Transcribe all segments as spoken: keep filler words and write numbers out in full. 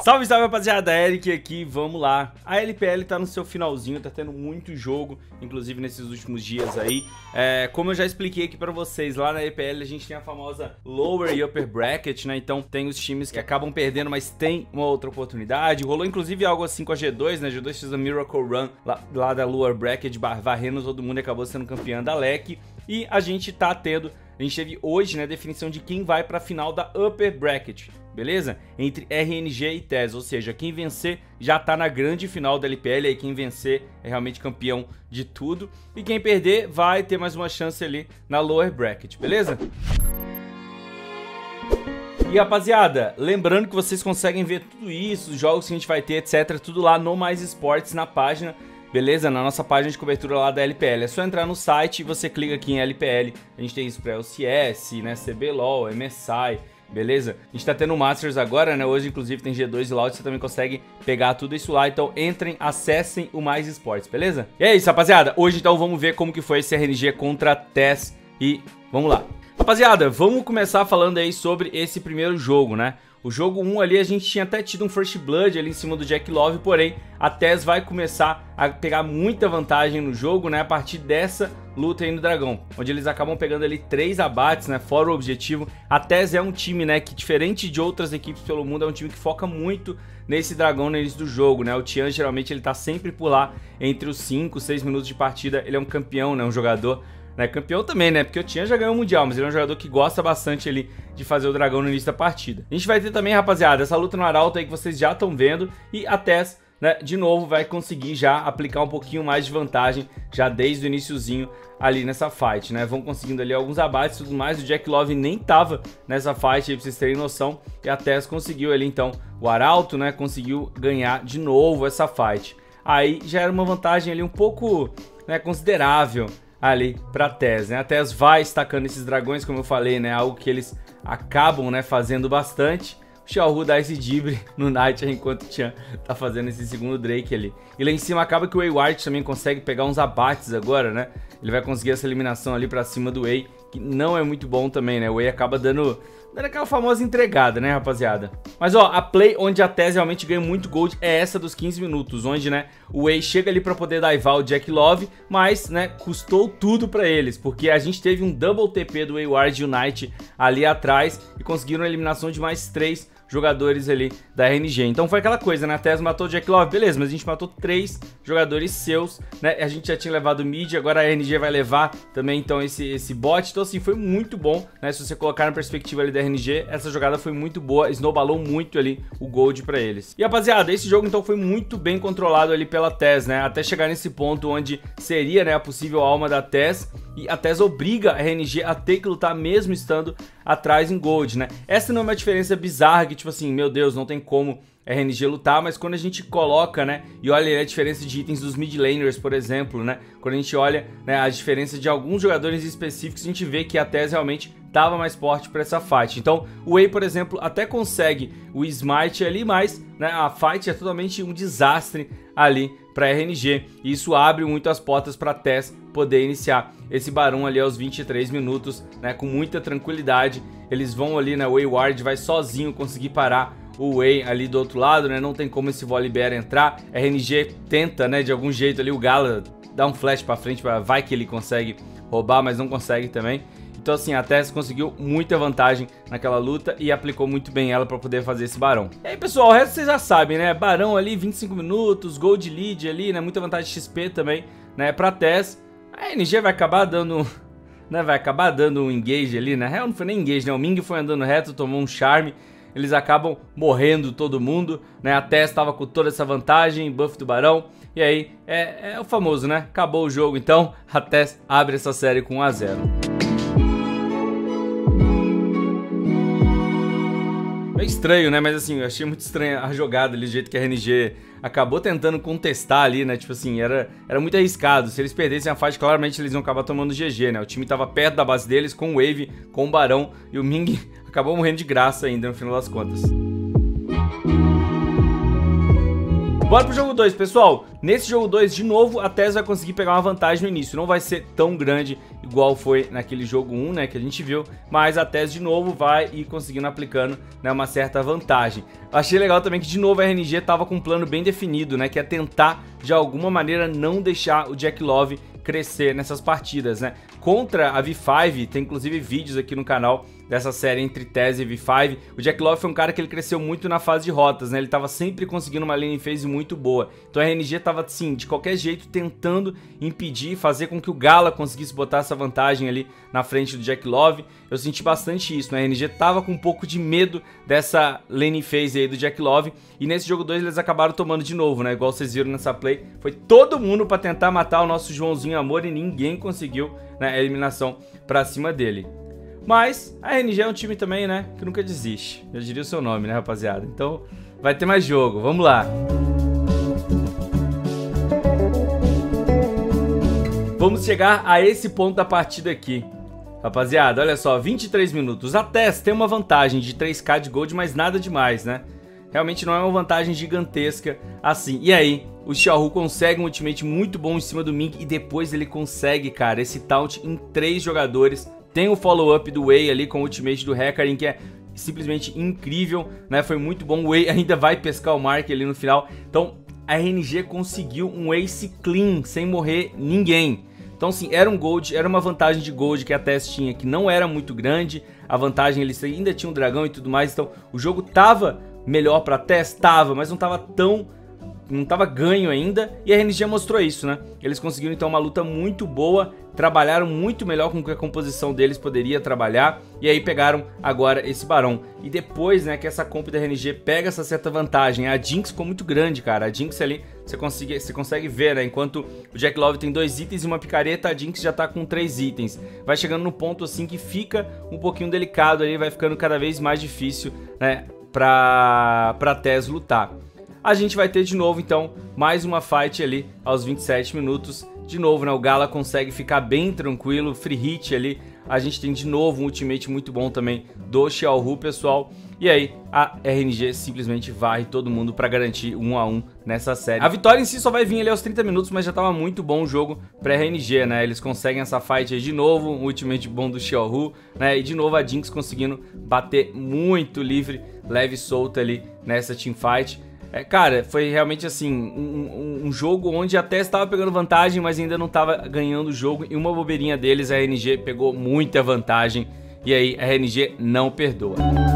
Salve, salve, rapaziada, Eric aqui, vamos lá. A L P L tá no seu finalzinho, tá tendo muito jogo, inclusive nesses últimos dias aí. É, como eu já expliquei aqui pra vocês, lá na L P L a gente tem a famosa Lower e Upper Bracket, né? Então tem os times que acabam perdendo, mas tem uma outra oportunidade. Rolou inclusive algo assim com a G dois, né? A G dois fez a Miracle Run lá, lá da Lower Bracket, varrendo todo mundo e acabou sendo campeã da L E C. E a gente tá tendo, a gente teve hoje, né, a definição de quem vai pra final da Upper Bracket. Beleza? Entre R N G e T E S, ou seja, quem vencer já tá na grande final da L P L, aí quem vencer é realmente campeão de tudo, e quem perder vai ter mais uma chance ali na Lower Bracket, beleza? E rapaziada, lembrando que vocês conseguem ver tudo isso, os jogos que a gente vai ter, etc, tudo lá no Mais Esportes, na página, beleza? Na nossa página de cobertura lá da L P L. É só entrar no site e você clica aqui em L P L, a gente tem isso pra L C S, né, C B L O L, M S I... beleza? A gente tá tendo Masters agora, né? Hoje, inclusive, tem G dois e Loud, você também consegue pegar tudo isso lá. Então, entrem, acessem o Mais Esportes, beleza? E é isso, rapaziada. Hoje, então, vamos ver como que foi esse R N G contra a T E S e vamos lá. Rapaziada, vamos começar falando aí sobre esse primeiro jogo, né? O jogo um ali, a gente tinha até tido um First Blood ali em cima do Jack Love, porém, a T E S vai começar a pegar muita vantagem no jogo, né? A partir dessa luta aí no Dragão, onde eles acabam pegando ali três abates, né? Fora o objetivo. A T E S é um time, né, que diferente de outras equipes pelo mundo, é um time que foca muito nesse Dragão no início do jogo, né? O Tian, geralmente, ele tá sempre por lá entre os cinco, seis minutos de partida. Ele é um campeão, né? Um jogador... né, campeão também, né? Porque o Tian já ganhou o Mundial, mas ele é um jogador que gosta bastante ali de fazer o Dragão no início da partida. A gente vai ter também, rapaziada, essa luta no Arauto aí que vocês já estão vendo. E a T E S, né, de novo, vai conseguir já aplicar um pouquinho mais de vantagem já desde o iniciozinho ali nessa fight, né? Vão conseguindo ali alguns abates e tudo mais. O Jack Love nem tava nessa fight aí, pra vocês terem noção. E a T E S conseguiu ali, então, o Arauto, né? Conseguiu ganhar de novo essa fight. Aí já era uma vantagem ali um pouco, né, considerável ali pra T E S, né? A T E S vai estacando esses dragões, como eu falei, né? Algo que eles acabam, né, fazendo bastante. O Xiaohu dá esse dibre no Nightjar enquanto o Tian tá fazendo esse segundo Drake ali. E lá em cima acaba que o Wayward também consegue pegar uns abates agora, né? Ele vai conseguir essa eliminação ali pra cima do Wei, que não é muito bom também, né? O Wei acaba dando... dando aquela famosa entregada, né, rapaziada? Mas, ó, a play onde a T E S realmente ganha muito gold é essa dos quinze minutos, onde, né, o Wei chega ali pra poder divar o Jack Love, mas, né, custou tudo pra eles, porque a gente teve um double T P do Wayward e o Knight ali atrás e conseguiram a eliminação de mais três jogadores ali da R N G. Então foi aquela coisa, né? A T E S matou o Jack Love, beleza, mas a gente matou três jogadores seus, né? A gente já tinha levado o mid, agora a R N G vai levar também, então, esse, esse bot. Então, assim, foi muito bom, né? Se você colocar na perspectiva ali da R N G, essa jogada foi muito boa, snowballou muito ali o gold pra eles. E, rapaziada, esse jogo, então, foi muito bem controlado ali pela T E S, né? Até chegar nesse ponto onde seria, né, a possível alma da T E S, e a T E S obriga a R N G a ter que lutar mesmo estando atrás em gold, né? Essa não é uma diferença bizarra que, tipo assim, meu Deus, não tem como R N G lutar, mas quando a gente coloca, né, e olha a diferença de itens dos mid laners, por exemplo, né, quando a gente olha, né, a diferença de alguns jogadores específicos, a gente vê que a T E S realmente tava mais forte para essa fight. Então, o Wei, por exemplo, até consegue o smite ali, mas, né, a fight é totalmente um desastre ali para R N G, e isso abre muito as portas para a T E S poder iniciar esse Barão ali aos vinte e três minutos, né, com muita tranquilidade. Eles vão ali, né, o Wayward vai sozinho conseguir parar o Wei ali do outro lado, né, não tem como esse Volibear entrar. R N G tenta, né, de algum jeito ali, o Gala dá um flash pra frente, pra, vai que ele consegue roubar, mas não consegue também. Então, assim, a T E S conseguiu muita vantagem naquela luta e aplicou muito bem ela pra poder fazer esse Barão. E aí, pessoal, o resto vocês já sabem, né? Barão ali, vinte e cinco minutos, Gold Lead ali, né? Muita vantagem de X P também, né? Pra T E S. A R N G vai acabar dando... né? Vai acabar dando um engage ali, na real não foi nem engage, né? O Ming foi andando reto, tomou um charme. Eles acabam morrendo todo mundo, né? A T E S tava com toda essa vantagem, buff do Barão. E aí, é, é o famoso, né? Acabou o jogo, então a T E S abre essa série com um a zero. É estranho, né? Mas assim, eu achei muito estranha a jogada ali, do jeito que a R N G acabou tentando contestar ali, né? Tipo assim, era, era muito arriscado. Se eles perdessem a fight, claramente eles iam acabar tomando G G, né? O time tava perto da base deles, com o Wave, com o Barão, e o Ming acabou morrendo de graça ainda, no final das contas. Bora pro jogo dois, pessoal. Nesse jogo dois, de novo, a T E S vai conseguir pegar uma vantagem no início. Não vai ser tão grande igual foi naquele jogo um, né, que a gente viu. Mas a T E S, de novo, vai ir conseguindo aplicando, né, uma certa vantagem. Achei legal também que, de novo, a R N G tava com um plano bem definido, né, que é tentar, de alguma maneira, não deixar o Jack Love crescer nessas partidas, né. Contra a V cinco, tem inclusive vídeos aqui no canal dessa série entre T E S e V cinco. O Jack Love foi um cara que ele cresceu muito na fase de rotas, né? Ele tava sempre conseguindo uma lane phase muito boa. Então a R N G tava, assim, de qualquer jeito tentando impedir, fazer com que o Gala conseguisse botar essa vantagem ali na frente do Jack Love. Eu senti bastante isso, né? A R N G tava com um pouco de medo dessa lane phase aí do Jack Love. E nesse jogo dois eles acabaram tomando de novo, né? Igual vocês viram nessa play. Foi todo mundo pra tentar matar o nosso Joãozinho Amor e ninguém conseguiu, né, a eliminação pra cima dele. Mas a R N G é um time também, né, que nunca desiste. Já diria o seu nome, né, rapaziada? Então vai ter mais jogo, vamos lá. Vamos chegar a esse ponto da partida aqui. Rapaziada, olha só, vinte e três minutos. A T E S tem uma vantagem de três K de gold, mas nada demais, né? Realmente não é uma vantagem gigantesca assim. E aí, o Xiaohu consegue um ultimate muito bom em cima do Ming e depois ele consegue, cara, esse taunt em três jogadores. Tem o follow-up do Wei ali com o ultimate do Hecarim, que é simplesmente incrível, né? Foi muito bom. O Wei ainda vai pescar o Mark ali no final. Então, a R N G conseguiu um ace clean, sem morrer ninguém. Então, assim, era um gold, era uma vantagem de gold que a T E S tinha, que não era muito grande. A vantagem, eles ainda tinham um dragão e tudo mais. Então, o jogo tava melhor pra T E S? Tava, mas não tava tão... não tava ganho ainda, e a R N G mostrou isso, né? Eles conseguiram então uma luta muito boa, trabalharam muito melhor com o que a composição deles poderia trabalhar, e aí pegaram agora esse Barão. E depois, né, que essa comp da R N G pega essa certa vantagem, a Jinx ficou muito grande, cara. A Jinx ali, você consegue, você consegue ver, né? Enquanto o Jack Love tem dois itens e uma picareta, a Jinx já tá com três itens. Vai chegando no ponto assim que fica um pouquinho delicado ali, vai ficando cada vez mais difícil, né, pra, pra T E S lutar. A gente vai ter de novo, então, mais uma fight ali aos vinte e sete minutos. De novo, né, o Gala consegue ficar bem tranquilo, free hit ali. A gente tem de novo um ultimate muito bom também do Xiaohu, pessoal. E aí, a R N G simplesmente varre todo mundo pra garantir um a um nessa série. A vitória em si só vai vir ali aos trinta minutos, mas já tava muito bom o jogo pra R N G, né? Eles conseguem essa fight aí de novo, um ultimate bom do Xiaohu, né? E de novo a Jinx conseguindo bater muito livre, leve e solta ali nessa teamfight. É, cara, foi realmente assim, um, um, um jogo onde até estava pegando vantagem, mas ainda não estava ganhando o jogo. E uma bobeirinha deles, a R N G pegou muita vantagem. E aí a R N G não perdoa.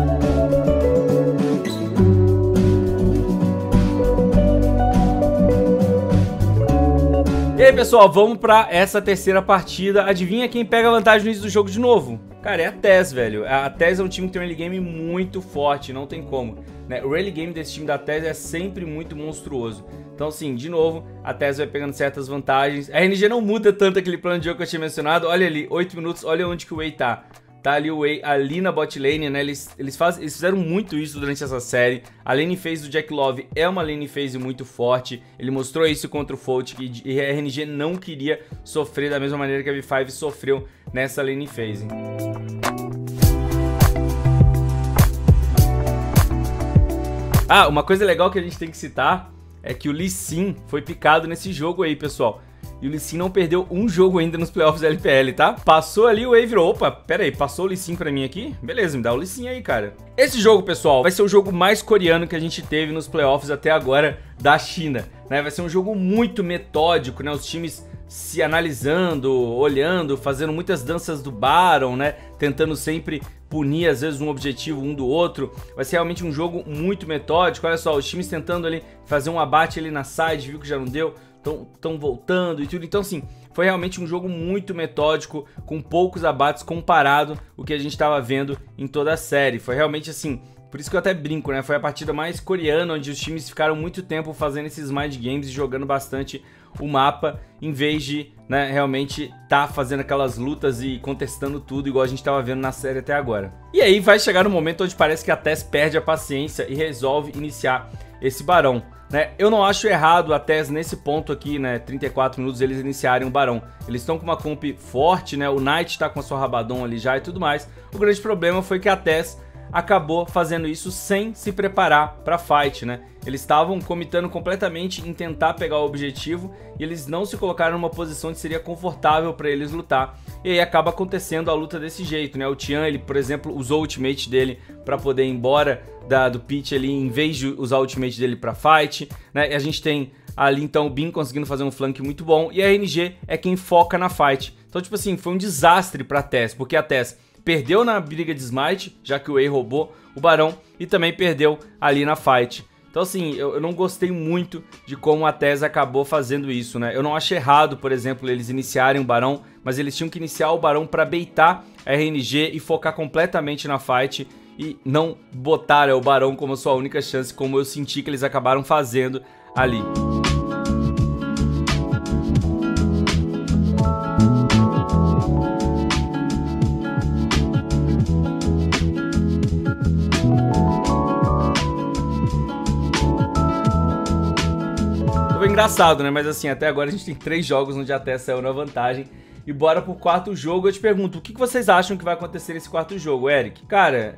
E aí, pessoal, vamos pra essa terceira partida. Adivinha quem pega vantagem no início do jogo de novo? Cara, é a T E S, velho. A T E S é um time que tem um early game muito forte, não tem como, né? O early game desse time da T E S é sempre muito monstruoso. Então, assim, de novo, a T E S vai pegando certas vantagens. A R N G não muda tanto aquele plano de jogo que eu tinha mencionado. Olha ali, oito minutos, olha onde que o Wei tá. Tá ali o Wei, ali na bot lane, né? Eles, eles, faz, eles fizeram muito isso durante essa série. A lane phase do Jack Love é uma lane phase muito forte. Ele mostrou isso contra o Folk e a R N G não queria sofrer da mesma maneira que a V cinco sofreu nessa lane phase. Ah, uma coisa legal que a gente tem que citar é que o Lee Sin foi picado nesse jogo aí, pessoal. E o Lee Sin não perdeu um jogo ainda nos playoffs da L P L, tá? Passou ali, o Wei virou, opa, pera aí, passou o Lee Sin pra mim aqui? Beleza, me dá o Lee Sin aí, cara. Esse jogo, pessoal, vai ser o jogo mais coreano que a gente teve nos playoffs até agora da China, né? Vai ser um jogo muito metódico, né? Os times se analisando, olhando, fazendo muitas danças do Baron, né? Tentando sempre punir, às vezes, um objetivo um do outro. Vai ser realmente um jogo muito metódico. Olha só, os times tentando ali fazer um abate ali na side, viu que já não deu. Estão voltando e tudo. Então, assim, foi realmente um jogo muito metódico, com poucos abates comparado ao que a gente estava vendo em toda a série. Foi realmente assim, por isso que eu até brinco, né? Foi a partida mais coreana, onde os times ficaram muito tempo fazendo esses mind games e jogando bastante o mapa, em vez de, né, realmente tá fazendo aquelas lutas e contestando tudo, igual a gente tava vendo na série até agora. E aí vai chegar no momento onde parece que a T E S perde a paciência e resolve iniciar esse Barão. Né? Eu não acho errado a T E S nesse ponto aqui, né, trinta e quatro minutos, eles iniciarem o Barão. Eles estão com uma comp forte, né, o Knight tá com a sua Rabadon ali já e tudo mais. O grande problema foi que a T E S acabou fazendo isso sem se preparar para fight, né? Eles estavam comitando completamente em tentar pegar o objetivo e eles não se colocaram numa posição que seria confortável para eles lutar. E aí acaba acontecendo a luta desse jeito, né? O Tian, ele, por exemplo, usou o ultimate dele para poder ir embora da, do pitch ali, em vez de usar o ultimate dele para fight, né? E a gente tem ali então o Bin conseguindo fazer um flank muito bom e a R N G é quem foca na fight. Então, tipo assim, foi um desastre pra Tess, porque a Tess perdeu na briga de smite, já que o Wei roubou o Barão, e também perdeu ali na fight. Então assim, eu, eu não gostei muito de como a Tess acabou fazendo isso, né? Eu não achei errado, por exemplo, eles iniciarem o Barão, mas eles tinham que iniciar o Barão pra baitar a R N G e focar completamente na fight e não botar, né, o Barão como sua única chance, como eu senti que eles acabaram fazendo ali. Engraçado, né? Mas assim, até agora a gente tem três jogos onde a Tess saiu na vantagem. E bora pro quarto jogo. Eu te pergunto, o que vocês acham que vai acontecer nesse quarto jogo, Eric? Cara,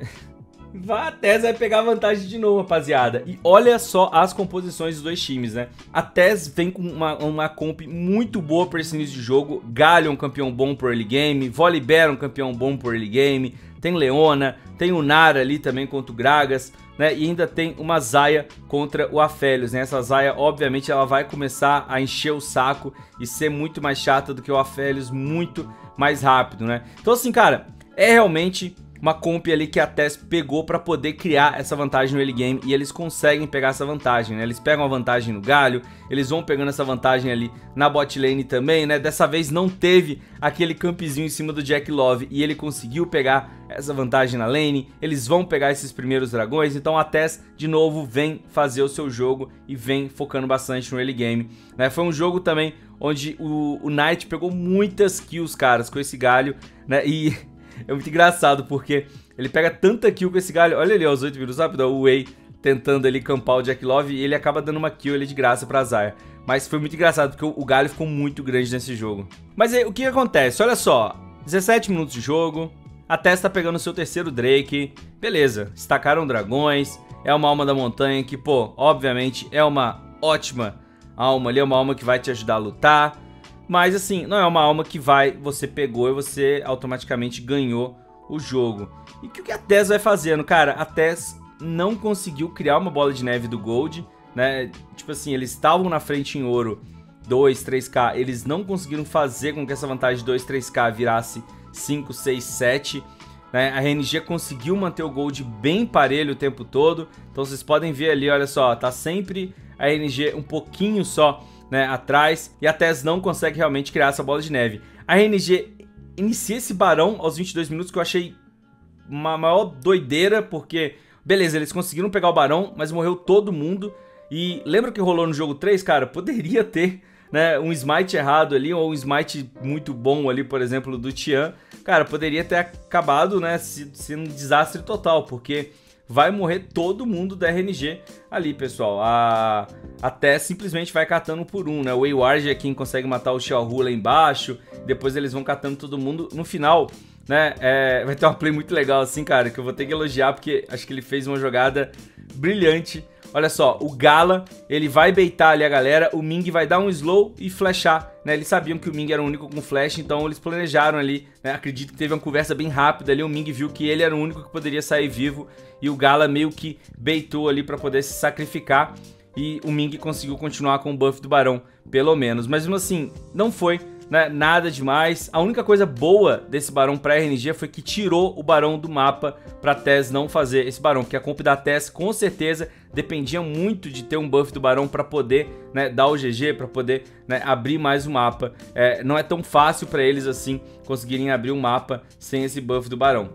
a Tess vai pegar vantagem de novo, rapaziada. E olha só as composições dos dois times, né? A Tess vem com uma, uma comp muito boa para esse início de jogo. Galio é um campeão bom por early game. Volibear é um campeão bom por early game. Tem Leona, tem o Nara ali também contra o Gragas, né? E ainda tem uma Xayah contra o Aphelios, né? Essa Xayah, obviamente, ela vai começar a encher o saco e ser muito mais chata do que o Aphelios, muito mais rápido, né? Então assim, cara, é realmente uma comp ali que a Tess pegou pra poder criar essa vantagem no early game, e eles conseguem pegar essa vantagem, né? Eles pegam a vantagem no Galio, eles vão pegando essa vantagem ali na bot lane também, né? Dessa vez não teve aquele campzinho em cima do Jack Love e ele conseguiu pegar essa vantagem na lane, eles vão pegar esses primeiros dragões, então a Tess de novo vem fazer o seu jogo e vem focando bastante no early game, né? Foi um jogo também onde o, o Knight pegou muitas kills, caras, com esse Galio, né? E é muito engraçado, porque ele pega tanta kill com esse Galio. Olha ali, aos oito minutos, rápido, o Wei tentando ali campar o Jack Love e ele acaba dando uma kill ali de graça pra Xayah. Mas foi muito engraçado, porque o Galio ficou muito grande nesse jogo. Mas aí, o que acontece? Olha só, dezessete minutos de jogo, a Tess tá pegando o seu terceiro Drake. Beleza, estacaram dragões, é uma alma da montanha que, pô, obviamente é uma ótima alma ali, é uma alma que vai te ajudar a lutar. Mas assim, não é uma alma que vai, você pegou e você automaticamente ganhou o jogo. E o que a Tess vai fazendo? Cara, a Tess não conseguiu criar uma bola de neve do Gold, né? Tipo assim, eles estavam na frente em ouro dois, três K, eles não conseguiram fazer com que essa vantagem de dois, três K virasse cinco, seis, sete. Né? A R N G conseguiu manter o Gold bem parelho o tempo todo. Então vocês podem ver ali, olha só, tá sempre a R N G um pouquinho só, né, atrás, e a Tess não consegue realmente criar essa bola de neve. A R N G inicia esse Barão aos vinte e dois minutos, que eu achei uma maior doideira, porque, beleza, eles conseguiram pegar o Barão, mas morreu todo mundo. E lembra o que rolou no jogo três, cara? Poderia ter, né, um smite errado ali, ou um smite muito bom ali, por exemplo, do Tian. Cara, poderia ter acabado, né, sendo um desastre total, porque vai morrer todo mundo da R N G ali, pessoal. A, a Tess simplesmente vai catando um por um, né? O Wayward é quem consegue matar o Xiaohu lá embaixo. Depois eles vão catando todo mundo. No final, né, é, vai ter uma play muito legal assim, cara, que eu vou ter que elogiar, porque acho que ele fez uma jogada brilhante. Olha só, o Gala, ele vai baitar ali a galera, o Ming vai dar um slow e flashar, né? Eles sabiam que o Ming era o único com flash, então eles planejaram ali, né? Acredito que teve uma conversa bem rápida ali, o Ming viu que ele era o único que poderia sair vivo e o Gala meio que baitou ali pra poder se sacrificar e o Ming conseguiu continuar com o buff do Barão, pelo menos. Mas mesmo assim, não foi, né, nada demais. A única coisa boa desse Barão pra R N G foi que tirou o Barão do mapa pra Tess não fazer esse Barão, porque a comp da Tess com certeza dependia muito de ter um buff do Barão pra poder, né, dar o G G, pra poder, né, abrir mais o mapa. É, não é tão fácil pra eles assim conseguirem abrir o mapa sem esse buff do Barão.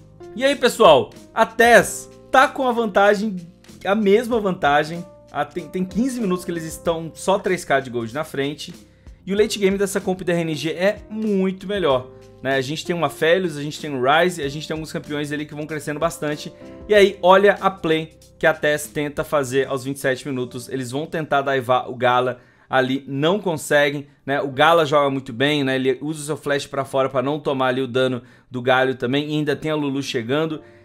E aí, pessoal, a Tess tá com a vantagem, a mesma vantagem, a, tem, tem quinze minutos que eles estão só três K de gold na frente. E o late game dessa comp da R N G é muito melhor, né? A gente tem uma Aphelios, a gente tem um Ryze, a gente tem alguns campeões ali que vão crescendo bastante. E aí, olha a play que a Tess tenta fazer aos vinte e sete minutos. Eles vão tentar daivar o Gala ali, não conseguem, né? O Gala joga muito bem, né? Ele usa o seu flash pra fora pra não tomar ali o dano do Galio também. E ainda tem a Lulu chegando.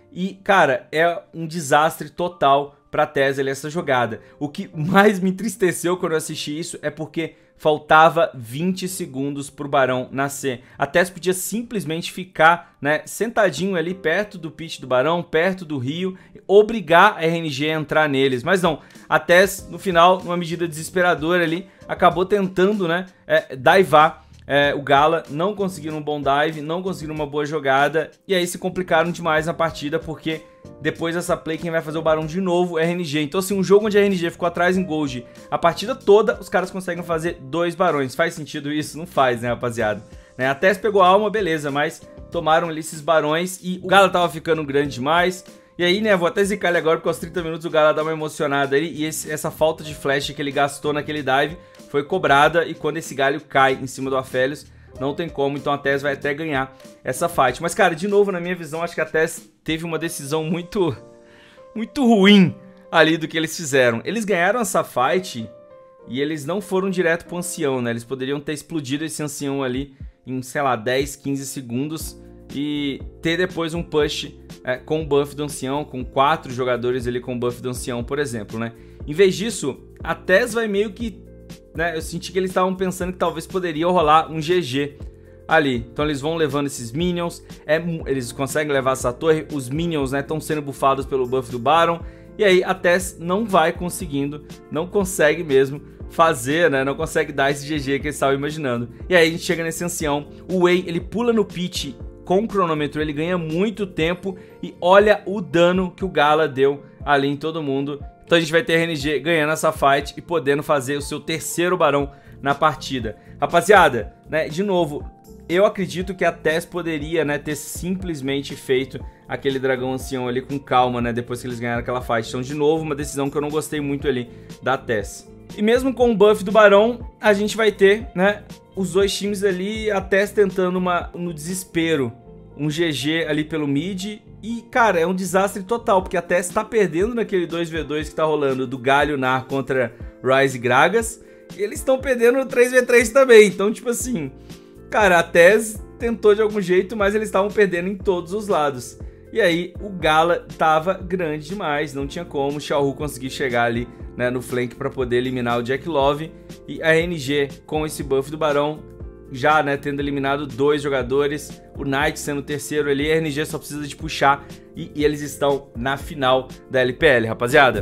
E, cara, é um desastre total pra Tez ali essa jogada. O que mais me entristeceu quando eu assisti isso é porque faltava vinte segundos pro Barão nascer. A Tez podia simplesmente ficar, né, sentadinho ali perto do pit do Barão, perto do rio, obrigar a R N G a entrar neles. Mas não, a Tez, no final, numa medida desesperadora ali, acabou tentando, né, é, divar É, o Gala, não conseguiram um bom dive, não conseguiram uma boa jogada, e aí se complicaram demais na partida, porque depois dessa play quem vai fazer o Barão de novo é a R N G. Então assim, um jogo onde a R N G ficou atrás em Gold a partida toda, os caras conseguem fazer dois Barões. Faz sentido isso? Não faz, né, rapaziada? Né? A Tez pegou a alma, beleza, mas tomaram ali esses Barões e o Gala tava ficando grande demais. E aí, né, vou até zicar ele agora, porque aos trinta minutos o Gala dá uma emocionada ali, e esse, essa falta de flash que ele gastou naquele dive foi cobrada, e quando esse galho cai em cima do Aphelios, não tem como, então a Tez vai até ganhar essa fight. Mas, cara, de novo, na minha visão, acho que a Tez teve uma decisão muito, muito ruim ali do que eles fizeram. Eles ganharam essa fight e eles não foram direto pro ancião, né? Eles poderiam ter explodido esse ancião ali em, sei lá, dez, quinze segundos e ter depois um push é, com o buff do ancião, com quatro jogadores ali com o buff do ancião, por exemplo, né? Em vez disso, a Tez vai meio que, né, eu senti que eles estavam pensando que talvez poderia rolar um G G ali. Então eles vão levando esses minions, é, eles conseguem levar essa torre, os minions, né, estão sendo bufados pelo buff do Baron, e aí a Tez não vai conseguindo, não consegue mesmo fazer, né, não consegue dar esse G G que eles estavam imaginando. E aí a gente chega nesse ancião, o Wei, ele pula no pit com o cronômetro, ele ganha muito tempo, e olha o dano que o Gala deu ali em todo mundo. Então a gente vai ter a R N G ganhando essa fight e podendo fazer o seu terceiro Barão na partida. Rapaziada, né, de novo, eu acredito que a Tez poderia, né, ter simplesmente feito aquele dragão ancião ali com calma, né, depois que eles ganharam aquela fight. Então, de novo, uma decisão que eu não gostei muito ali da Tez. E mesmo com o buff do Barão, a gente vai ter, né, os dois times ali, a Tez tentando uma, no desespero, um G G ali pelo mid. E, cara, é um desastre total, porque a Tez tá perdendo naquele dois v dois que tá rolando do Galio Nar contra Ryze e Gragas. E eles estão perdendo no três v três também. Então, tipo assim, cara, a Tez tentou de algum jeito, mas eles estavam perdendo em todos os lados. E aí, o Gala tava grande demais, não tinha como o Xiaohu conseguir chegar ali, né, no flank pra poder eliminar o Jack Love. E a R N G, com esse buff do Barão, já, né, tendo eliminado dois jogadores, o Knight sendo o terceiro ali, a R N G só precisa de puxar e, e eles estão na final da L P L, rapaziada.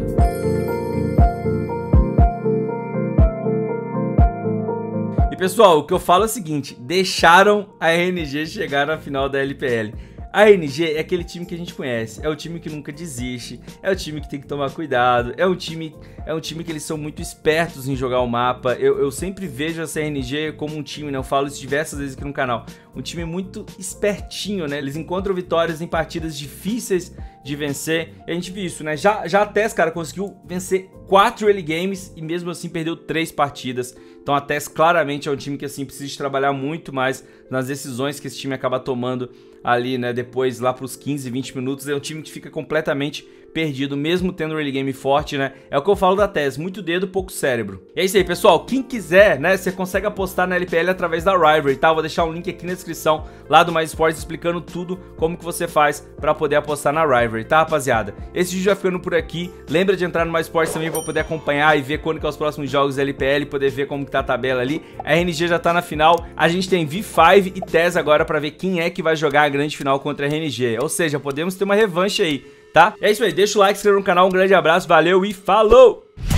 E pessoal, o que eu falo é o seguinte, deixaram a R N G chegar na final da L P L. A R N G é aquele time que a gente conhece, é o time que nunca desiste, é o time que tem que tomar cuidado, é um time, é um time que eles são muito espertos em jogar o mapa. Eu, eu sempre vejo essa R N G como um time, né? Eu falo isso diversas vezes aqui no canal, um time muito espertinho, né? Eles encontram vitórias em partidas difíceis de vencer, e a gente viu isso, né? Já, já a Tez, cara, conseguiu vencer quatro early games e mesmo assim perdeu três partidas. Então a Tez claramente é um time que assim precisa de trabalhar muito mais nas decisões que esse time acaba tomando ali, né, depois lá pros quinze, vinte minutos. É um time que fica completamente perdido, mesmo tendo um early game forte, né? É o que eu falo da Tez, muito dedo, pouco cérebro. E é isso aí, pessoal. Quem quiser, né, você consegue apostar na L P L através da Rivalry, tá? Vou deixar um link aqui na descrição, lá do Mais Esportes, explicando tudo, como que você faz pra poder apostar na Rivalry, tá, rapaziada? Esse vídeo vai ficando por aqui. Lembra de entrar no Mais Esportes também pra poder acompanhar e ver quando que é os próximos jogos da L P L, poder ver como que tá a tabela ali. A R N G já tá na final. A gente tem V cinco e Tez agora pra ver quem é que vai jogar a grande final contra a R N G. Ou seja, podemos ter uma revanche aí, tá? É isso aí, deixa o like, se inscreva no canal, um grande abraço, valeu e falou!